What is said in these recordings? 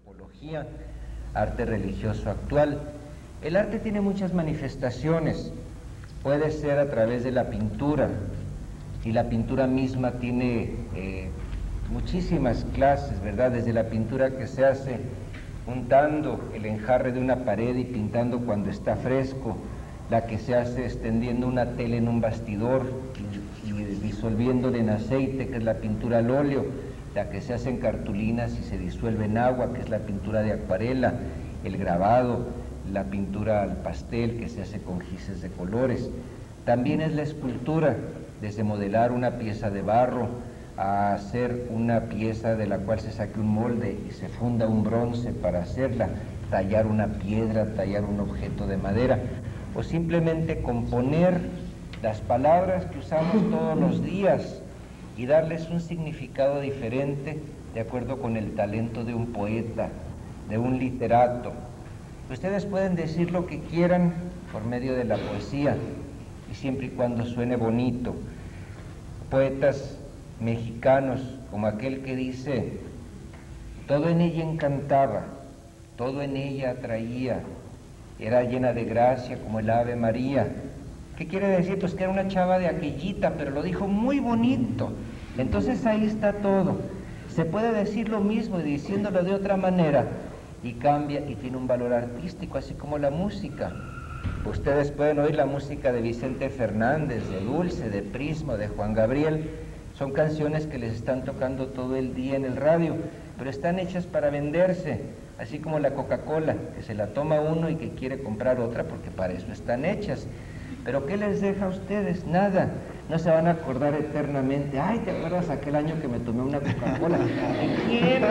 antropología, arte religioso actual. El arte tiene muchas manifestaciones, puede ser a través de la pintura, y la pintura misma tiene muchísimas clases, ¿verdad? Desde la pintura que se hace untando el enjarre de una pared y pintando cuando está fresco, la que se hace extendiendo una tela en un bastidor y disolviéndola en aceite, que es la pintura al óleo, la que se hace en cartulinas y se disuelve en agua, que es la pintura de acuarela, el grabado, la pintura al pastel, que se hace con gises de colores. También es la escultura, desde modelar una pieza de barro a hacer una pieza de la cual se saque un molde y se funda un bronce para hacerla, tallar una piedra, tallar un objeto de madera, o simplemente componer las palabras que usamos todos los días y darles un significado diferente de acuerdo con el talento de un poeta, de un literato. Ustedes pueden decir lo que quieran por medio de la poesía y siempre y cuando suene bonito. Poetas mexicanos como aquel que dice: todo en ella encantaba, todo en ella atraía, era llena de gracia como el Ave María. ¿Qué quiere decir? Pues que era una chava de aquellita, pero lo dijo muy bonito. Entonces ahí está todo. Se puede decir lo mismo y diciéndolo de otra manera y cambia y tiene un valor artístico, así como la música. Ustedes pueden oír la música de Vicente Fernández, de Dulce, de Prisma, de Juan Gabriel. Son canciones que les están tocando todo el día en el radio, pero están hechas para venderse, así como la Coca-Cola, que se la toma uno y que quiere comprar otra porque para eso están hechas. Pero ¿qué les deja a ustedes? Nada. No se van a acordar eternamente. Ay, ¿te acuerdas aquel año que me tomé una Coca-Cola? ¿De quién?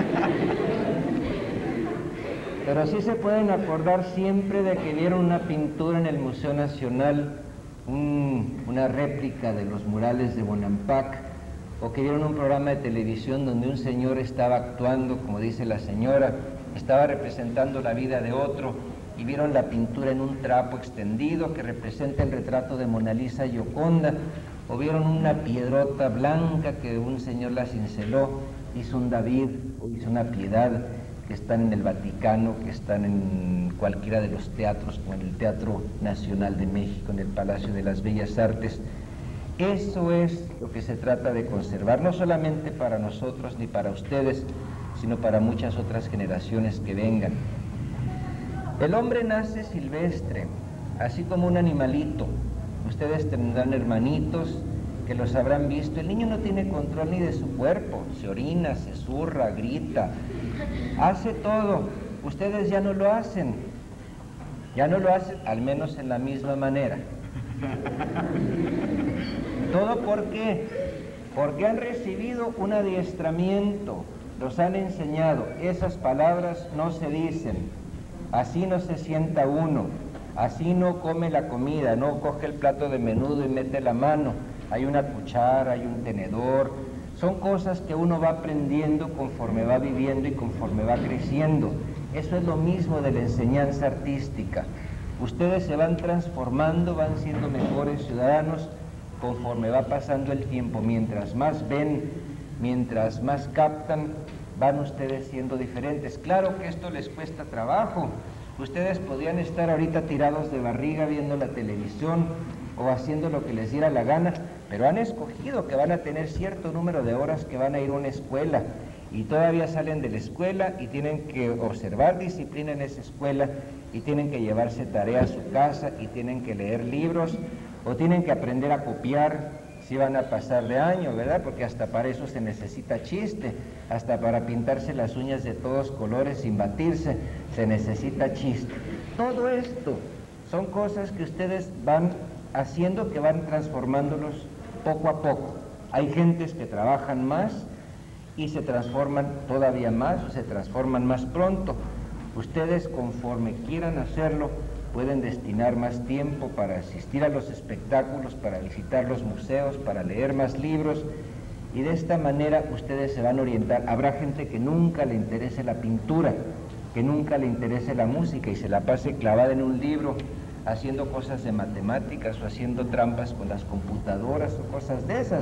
Pero sí se pueden acordar siempre de que vieron una pintura en el Museo Nacional, una réplica de los murales de Bonampak, o que vieron un programa de televisión donde un señor estaba actuando, como dice la señora, estaba representando la vida de otro, y vieron la pintura en un trapo extendido que representa el retrato de Mona Lisa Gioconda, o vieron una piedrota blanca que un señor la cinceló, hizo un David o hizo una Piedad, que están en el Vaticano, que están en cualquiera de los teatros, como en el Teatro Nacional de México, en el Palacio de las Bellas Artes. Eso es lo que se trata de conservar, no solamente para nosotros ni para ustedes, sino para muchas otras generaciones que vengan. El hombre nace silvestre, así como un animalito. Ustedes tendrán hermanitos que los habrán visto. El niño no tiene control ni de su cuerpo, se orina, se zurra, grita, hace todo. Ustedes ya no lo hacen, al menos en la misma manera. ¿Todo por qué? Porque han recibido un adiestramiento, los han enseñado. Esas palabras no se dicen, así no se sienta uno, así no come la comida, no coge el plato de menudo y mete la mano, hay una cuchara, hay un tenedor. Son cosas que uno va aprendiendo conforme va viviendo y conforme va creciendo. Eso es lo mismo de la enseñanza artística. Ustedes se van transformando, van siendo mejores ciudadanos conforme va pasando el tiempo. Mientras más ven, mientras más captan, van ustedes siendo diferentes. Claro que esto les cuesta trabajo. Ustedes podrían estar ahorita tirados de barriga viendo la televisión o haciendo lo que les diera la gana, pero han escogido que van a tener cierto número de horas que van a ir a una escuela y todavía salen de la escuela y tienen que observar disciplina en esa escuela y tienen que llevarse tarea a su casa y tienen que leer libros o tienen que aprender a copiar si van a pasar de año, ¿verdad? Porque hasta para eso se necesita chiste, hasta para pintarse las uñas de todos colores sin batirse se necesita chiste. Todo esto son cosas que ustedes van haciendo, que van transformándolos poco a poco. Hay gentes que trabajan más y se transforman todavía más o se transforman más pronto. Ustedes, conforme quieran hacerlo, pueden destinar más tiempo para asistir a los espectáculos, para visitar los museos, para leer más libros, y de esta manera ustedes se van a orientar. Habrá gente que nunca le interese la pintura, que nunca le interese la música y se la pase clavada en un libro haciendo cosas de matemáticas o haciendo trampas con las computadoras o cosas de esas.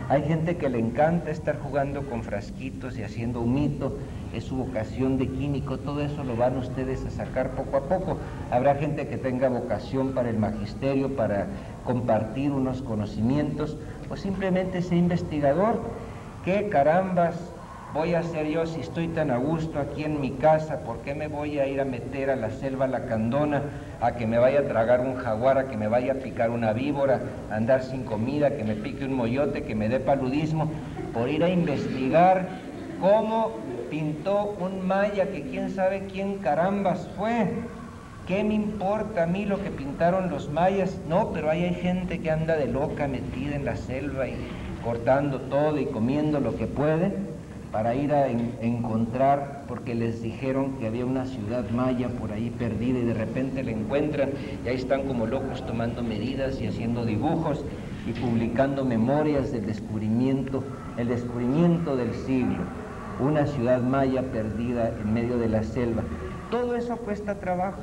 Hay gente que le encanta estar jugando con frasquitos y haciendo humito, es su vocación de químico, todo eso lo van ustedes a sacar poco a poco. Habrá gente que tenga vocación para el magisterio, para compartir unos conocimientos, o simplemente ser investigador. ¿Qué carambas voy a hacer yo si estoy tan a gusto aquí en mi casa? ¿Por qué me voy a ir a meter a la selva lacandona, a que me vaya a tragar un jaguar, a que me vaya a picar una víbora, a andar sin comida, que me pique un moyote, que me dé paludismo, por ir a investigar cómo pintó un maya que quién sabe quién carambas fue? ¿Qué me importa a mí lo que pintaron los mayas? No, pero ahí hay gente que anda de loca metida en la selva y cortando todo y comiendo lo que puede para ir a encontrar, porque les dijeron que había una ciudad maya por ahí perdida y de repente la encuentran y ahí están como locos tomando medidas y haciendo dibujos y publicando memorias del descubrimiento, el descubrimiento del siglo, una ciudad maya perdida en medio de la selva. Todo eso cuesta trabajo.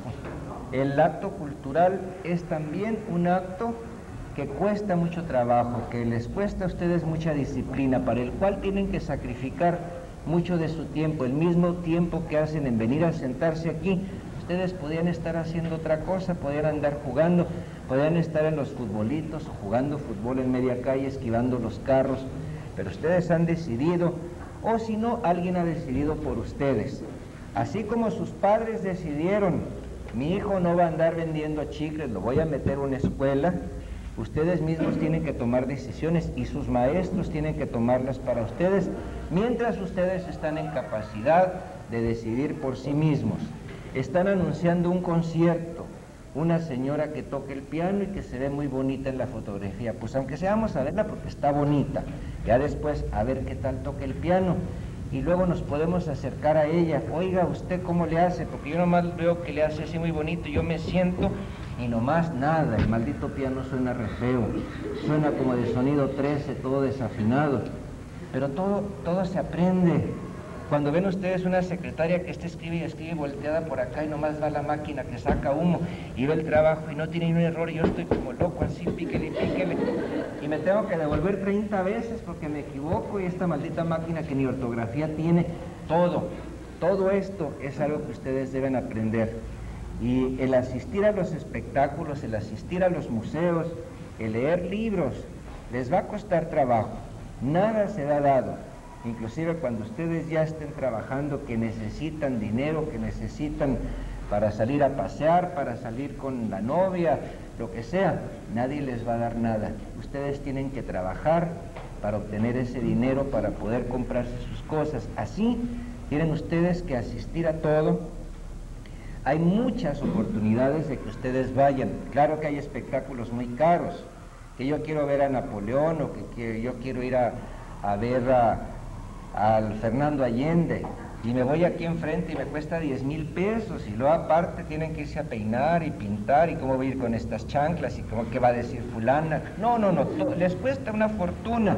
El acto cultural es también un acto que cuesta mucho trabajo, que les cuesta a ustedes mucha disciplina, para el cual tienen que sacrificar mucho de su tiempo, el mismo tiempo que hacen en venir a sentarse aquí. Ustedes podían estar haciendo otra cosa, podían andar jugando, podían estar en los futbolitos o jugando fútbol en media calle, esquivando los carros, pero ustedes han decidido, o si no, alguien ha decidido por ustedes. Así como sus padres decidieron, mi hijo no va a andar vendiendo chicles, lo voy a meter a una escuela, ustedes mismos tienen que tomar decisiones y sus maestros tienen que tomarlas para ustedes, mientras ustedes están en capacidad de decidir por sí mismos. Están anunciando un concierto, una señora que toca el piano y que se ve muy bonita en la fotografía. Pues aunque sea, vamos a verla porque está bonita, ya después a ver qué tal toca el piano y luego nos podemos acercar a ella. Oiga, ¿usted cómo le hace? Porque yo nomás veo que le hace así muy bonito, yo me siento y nomás nada, el maldito piano suena re feo, suena como de sonido 13, todo desafinado, pero todo se aprende. Cuando ven ustedes una secretaria que escribe y escribe volteada por acá y nomás va la máquina que saca humo y ve el trabajo y no tiene ni un error, y yo estoy como loco así, píquele, píquele, y me tengo que devolver 30 veces porque me equivoco, y esta maldita máquina que ni ortografía tiene, todo esto es algo que ustedes deben aprender. Y el asistir a los espectáculos, el asistir a los museos, el leer libros, les va a costar trabajo, nada se da dado. Inclusive cuando ustedes ya estén trabajando, que necesitan dinero, que necesitan para salir a pasear, para salir con la novia, lo que sea, nadie les va a dar nada. Ustedes tienen que trabajar para obtener ese dinero, para poder comprarse sus cosas. Así tienen ustedes que asistir a todo. Hay muchas oportunidades de que ustedes vayan. Claro que hay espectáculos muy caros, que yo quiero ver a Napoleón, o que yo quiero ir a ver al Fernando Allende, y me voy aquí enfrente y me cuesta 10,000 pesos, y luego aparte tienen que irse a peinar y pintar, y cómo voy a ir con estas chanclas, y cómo, qué va a decir fulana. No, les cuesta una fortuna.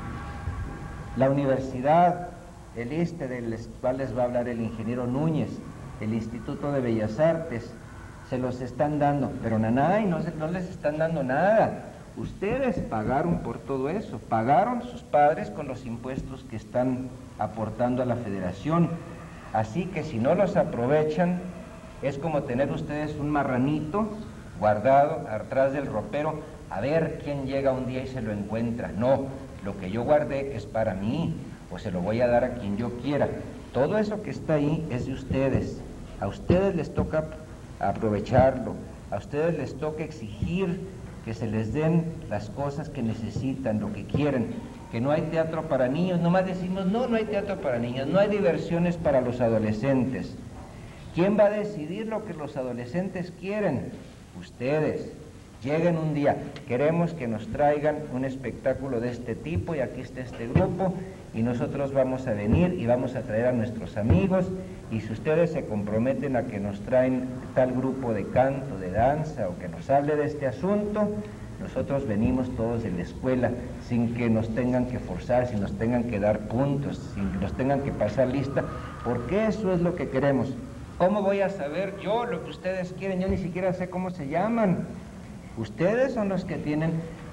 La universidad, el ISSSTE, del cual les va a hablar el ingeniero Núñez, el Instituto de Bellas Artes, se los están dando, pero nanay, no les están dando nada. Ustedes pagaron por todo eso, pagaron sus padres con los impuestos que están aportando a la federación. Así que si no los aprovechan, es como tener ustedes un marranito guardado atrás del ropero, a ver quién llega un día y se lo encuentra. No, lo que yo guardé es para mí, o se lo voy a dar a quien yo quiera. Todo eso que está ahí es de ustedes. A ustedes les toca aprovecharlo, a ustedes les toca exigir que se les den las cosas que necesitan, lo que quieren, que no hay teatro para niños. Nomás decimos, no hay teatro para niños, no hay diversiones para los adolescentes. ¿Quién va a decidir lo que los adolescentes quieren? Ustedes. Lleguen un día, queremos que nos traigan un espectáculo de este tipo, y aquí está este grupo, y nosotros vamos a venir y vamos a traer a nuestros amigos, y si ustedes se comprometen a que nos traen tal grupo de canto, de danza, o que nos hable de este asunto, nosotros venimos todos de la escuela, sin que nos tengan que forzar, sin nos tengan que dar puntos, sin que nos tengan que pasar lista, porque eso es lo que queremos. ¿Cómo voy a saber yo lo que ustedes quieren? Yo ni siquiera sé cómo se llaman. Ustedes son los que tienen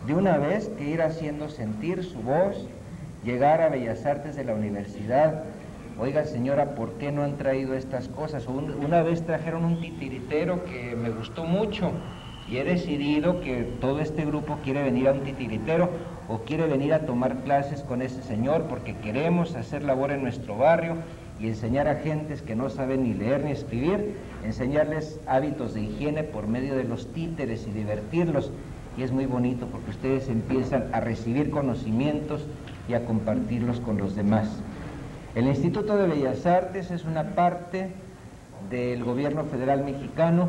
de una vez que ir haciendo sentir su voz, llegar a Bellas Artes de la universidad. Oiga, señora, ¿por qué no han traído estas cosas? Una vez trajeron un titiritero que me gustó mucho y he decidido que todo este grupo quiere venir a un titiritero o quiere venir a tomar clases con ese señor porque queremos hacer labor en nuestro barrio y enseñar a gentes que no saben ni leer ni escribir, enseñarles hábitos de higiene por medio de los títeres y divertirlos. Y es muy bonito porque ustedes empiezan a recibir conocimientos y a compartirlos con los demás. El Instituto de Bellas Artes es una parte del gobierno federal mexicano,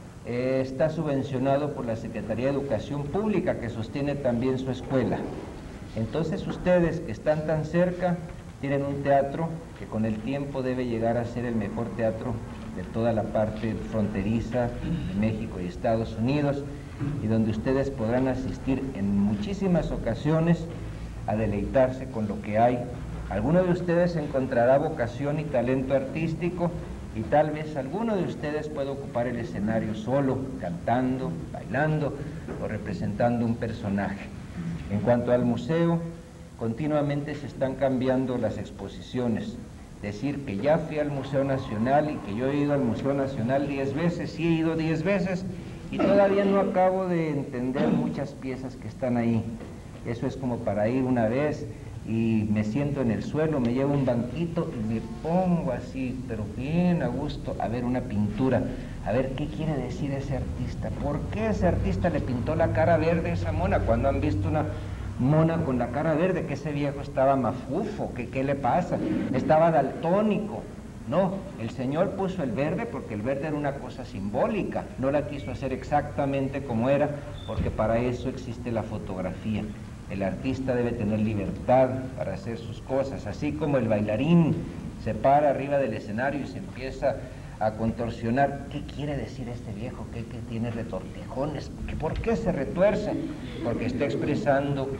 está subvencionado por la Secretaría de Educación Pública, que sostiene también su escuela. Entonces ustedes que están tan cerca tienen un teatro que con el tiempo debe llegar a ser el mejor teatro de toda la parte fronteriza de México y Estados Unidos, y donde ustedes podrán asistir en muchísimas ocasiones a deleitarse con lo que hay. Alguno de ustedes encontrará vocación y talento artístico y tal vez alguno de ustedes pueda ocupar el escenario solo, cantando, bailando o representando un personaje. En cuanto al museo, continuamente se están cambiando las exposiciones. Decir que ya fui al Museo Nacional y que yo he ido al Museo Nacional 10 veces, sí he ido 10 veces y todavía no acabo de entender muchas piezas que están ahí. Eso es como para ir una vez y me siento en el suelo, me llevo un banquito y me pongo así, pero bien a gusto, a ver una pintura, a ver qué quiere decir ese artista, por qué ese artista le pintó la cara verde a esa mona, cuando han visto una mona con la cara verde, que ese viejo estaba mafufo, que qué le pasa, estaba daltónico. No, el señor puso el verde porque el verde era una cosa simbólica, no la quiso hacer exactamente como era, porque para eso existe la fotografía. El artista debe tener libertad para hacer sus cosas, así como el bailarín se para arriba del escenario y se empieza a contorsionar. ¿Qué quiere decir este viejo? ¿Qué tiene retortijones? ¿Por qué se retuerce? Porque está expresando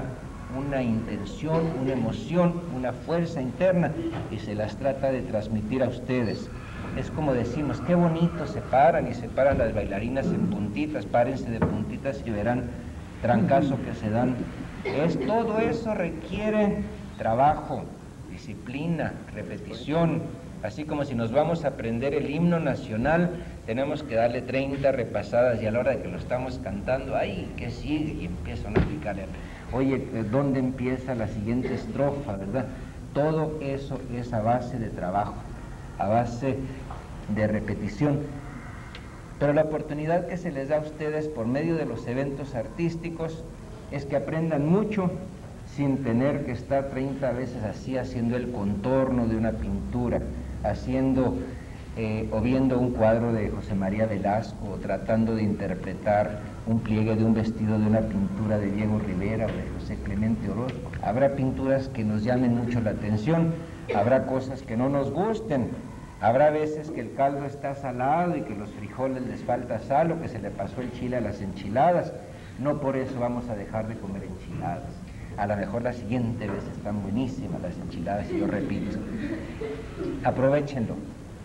una intención, una emoción, una fuerza interna y se las trata de transmitir a ustedes. Es como decimos, qué bonito se paran y se paran las bailarinas en puntitas, párense de puntitas y verán trancazo que se dan. Todo eso requiere trabajo, disciplina, repetición, así como si nos vamos a aprender el himno nacional, tenemos que darle 30 repasadas y a la hora de que lo estamos cantando, ¡ay, qué sigue! Y empiezan a explicarle, oye, ¿dónde empieza la siguiente estrofa, verdad? Todo eso es a base de trabajo, a base de repetición. Pero la oportunidad que se les da a ustedes por medio de los eventos artísticos es que aprendan mucho sin tener que estar 30 veces así haciendo el contorno de una pintura, haciendo o viendo un cuadro de José María Velasco, o tratando de interpretar un pliegue de un vestido de una pintura de Diego Rivera o de José Clemente Orozco. Habrá pinturas que nos llamen mucho la atención, habrá cosas que no nos gusten, habrá veces que el caldo está salado y que los frijoles les falta sal o que se le pasó el chile a las enchiladas. No por eso vamos a dejar de comer enchiladas. A lo mejor la siguiente vez están buenísimas las enchiladas y yo repito. Aprovechenlo,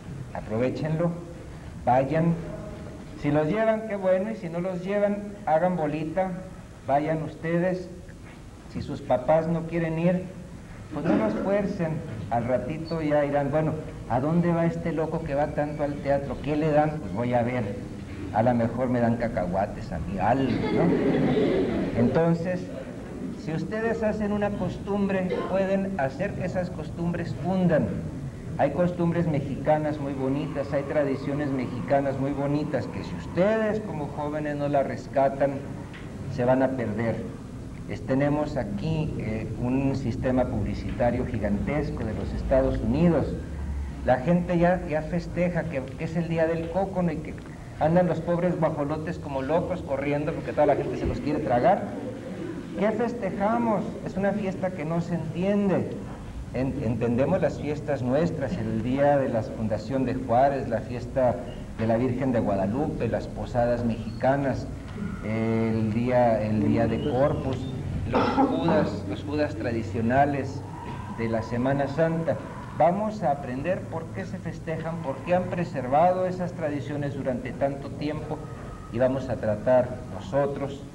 vayan. Si los llevan, qué bueno, y si no los llevan, hagan bolita, vayan ustedes. Si sus papás no quieren ir, pues no los fuercen. Al ratito ya irán, bueno, ¿a dónde va este loco que va tanto al teatro? ¿Qué le dan? Pues voy a ver. A lo mejor me dan cacahuates a mí, algo, ¿no? Entonces, si ustedes hacen una costumbre, pueden hacer que esas costumbres fundan. Hay costumbres mexicanas muy bonitas, hay tradiciones mexicanas muy bonitas que si ustedes como jóvenes no las rescatan, se van a perder. Tenemos aquí un sistema publicitario gigantesco de los Estados Unidos. La gente ya festeja que es el día del cócono y que andan los pobres guajolotes como locos corriendo porque toda la gente se los quiere tragar. ¿Qué festejamos? Es una fiesta que no se entiende. Entendemos las fiestas nuestras, el día de la fundación de Juárez, la fiesta de la Virgen de Guadalupe, las posadas mexicanas, el día de Corpus, los judas tradicionales de la Semana Santa. Vamos a aprender por qué se festejan, por qué han preservado esas tradiciones durante tanto tiempo y vamos a tratar nosotros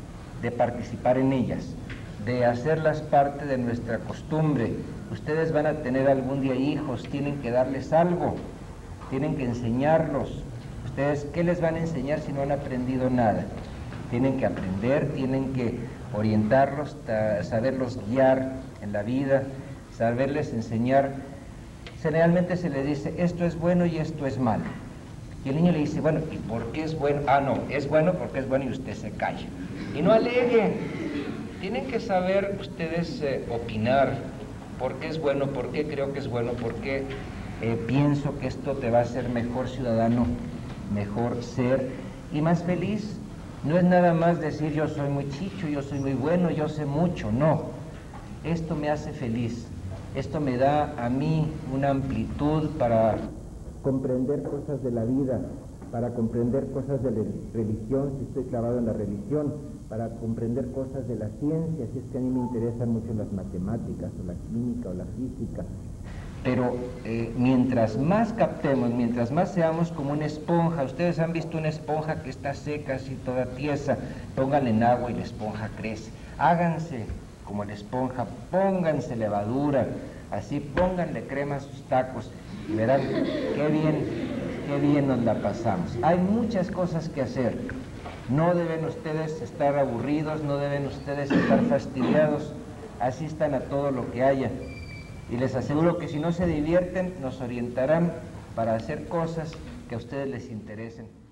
de participar en ellas, de hacerlas parte de nuestra costumbre. Ustedes van a tener algún día hijos, tienen que darles algo, tienen que enseñarlos. Ustedes, ¿qué les van a enseñar si no han aprendido nada? Tienen que aprender, tienen que orientarlos, saberlos guiar en la vida, saberles enseñar. Generalmente se les dice, esto es bueno y esto es malo. Y el niño le dice, bueno, ¿y por qué es bueno? Ah, no, es bueno porque es bueno, y usted se calla. Y no alegue. Tienen que saber ustedes opinar por qué es bueno, por qué creo que es bueno, por qué pienso que esto te va a hacer mejor ciudadano, mejor ser y más feliz. No es nada más decir yo soy muy chicho, yo soy muy bueno, yo sé mucho, no. Esto me hace feliz, esto me da a mí una amplitud para comprender cosas de la vida, para comprender cosas de la religión, si estoy clavado en la religión, para comprender cosas de la ciencia, si es que a mí me interesan mucho las matemáticas, o la química, o la física. Pero mientras más captemos, mientras más seamos como una esponja, ustedes han visto una esponja que está seca, así toda tiesa, pónganle en agua y la esponja crece. Háganse como la esponja, pónganse levadura, así pónganle crema a sus tacos y verán qué bien nos la pasamos. Hay muchas cosas que hacer. No deben ustedes estar aburridos, no deben ustedes estar fastidiados, asistan a todo lo que haya. Y les aseguro que si no se divierten, nos orientarán para hacer cosas que a ustedes les interesen.